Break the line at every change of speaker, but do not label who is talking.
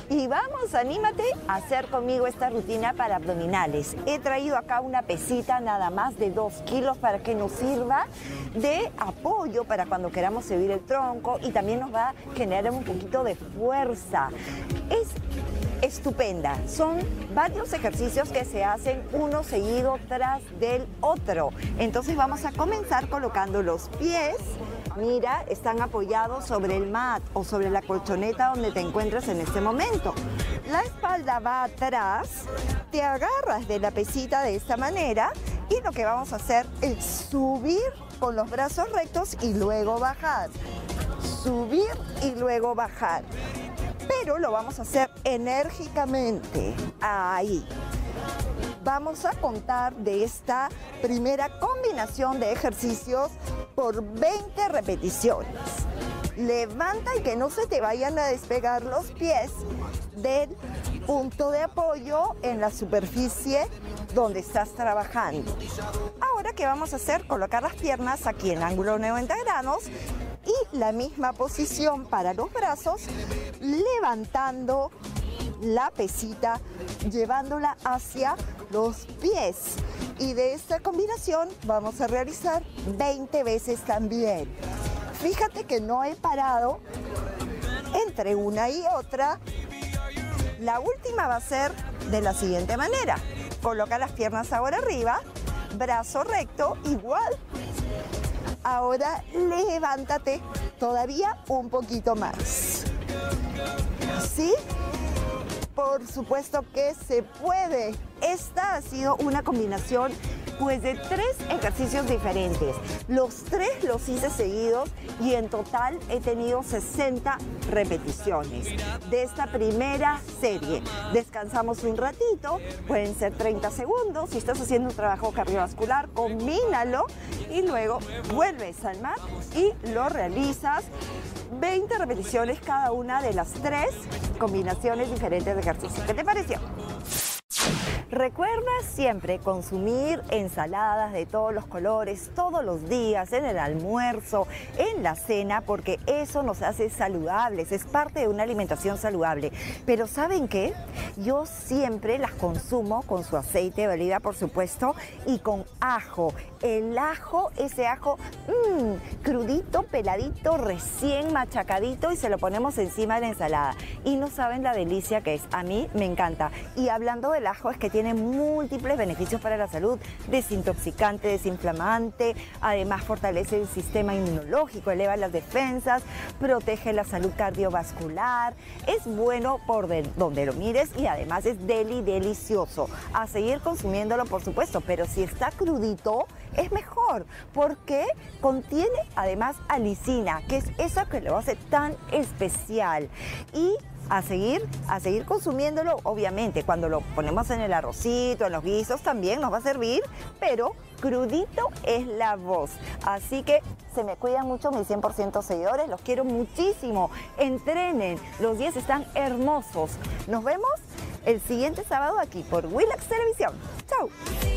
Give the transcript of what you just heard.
Y vamos, anímate a hacer conmigo esta rutina para abdominales. He traído acá una pesita nada más de 2 kilos para que nos sirva de apoyo para cuando queramos subir el tronco y también nos va a generar un poquito de fuerza. Es estupenda. Son varios ejercicios que se hacen uno seguido tras del otro. Entonces vamos a comenzar colocando los pies. Mira, están apoyados sobre el mat o sobre la colchoneta donde te encuentres en este momento. La espalda va atrás, te agarras de la pesita de esta manera y lo que vamos a hacer es subir con los brazos rectos y luego bajar. Subir y luego bajar. Pero lo vamos a hacer enérgicamente. Ahí. Vamos a contar de esta primera combinación de ejercicios por 20 repeticiones. Levanta y que no se te vayan a despegar los pies del punto de apoyo en la superficie donde estás trabajando. Ahora, ¿qué vamos a hacer? Colocar las piernas aquí en ángulo 90 grados y la misma posición para los brazos, levantando la pesita, llevándola hacia los pies. Y de esta combinación vamos a realizar 20 veces también. Fíjate que no he parado entre una y otra. La última va a ser de la siguiente manera. Coloca las piernas ahora arriba, brazo recto, igual. Ahora levántate todavía un poquito más. ¿Sí? Por supuesto que se puede. Esta ha sido una combinación pues de 3 ejercicios diferentes. Los 3 los hice seguidos y en total he tenido 60 repeticiones de esta primera serie. Descansamos un ratito, pueden ser 30 segundos. Si estás haciendo un trabajo cardiovascular, combínalo y luego vuelves al mat y lo realizas 20 repeticiones cada una de las 3 combinaciones diferentes de ejercicios. ¿Qué te pareció? Recuerda siempre consumir ensaladas de todos los colores, todos los días, en el almuerzo, en la cena, porque eso nos hace saludables, es parte de una alimentación saludable. Pero ¿saben qué? Yo siempre las consumo con su aceite de oliva, por supuesto, y con ajo. El ajo, ese ajo crudito, peladito, recién machacadito y se lo ponemos encima de la ensalada. Y no saben la delicia que es. A mí me encanta. Y hablando del ajo, es que tiene múltiples beneficios para la salud. Desintoxicante, desinflamante, además fortalece el sistema inmunológico, eleva las defensas, protege la salud cardiovascular. Es bueno por donde lo mires y además es delicioso. A seguir consumiéndolo, por supuesto, pero si está crudito, es mejor porque contiene además alicina, que es esa que lo hace tan especial. Y a seguir consumiéndolo, obviamente, cuando lo ponemos en el arrocito, en los guisos también nos va a servir, pero crudito es la voz. Así que se me cuidan mucho mis 100% seguidores, los quiero muchísimo. Entrenen, los días están hermosos. Nos vemos el siguiente sábado aquí por Willax Televisión. ¡Chao!